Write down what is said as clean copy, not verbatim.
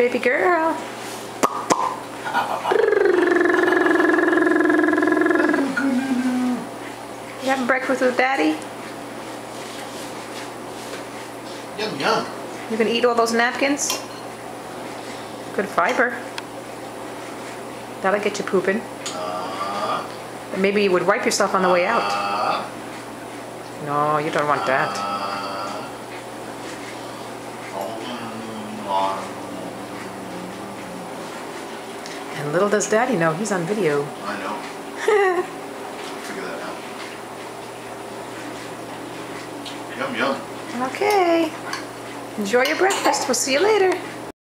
baby girl. You having breakfast with Daddy? Yum yum. You gonna eat all those napkins? Good fiber. That'll get you pooping. Maybe you would wipe yourself on the way out. No, you don't want that. And little does Daddy know, he's on video. I know. Figure that out. Yum yum. Okay. Enjoy your breakfast. We'll see you later.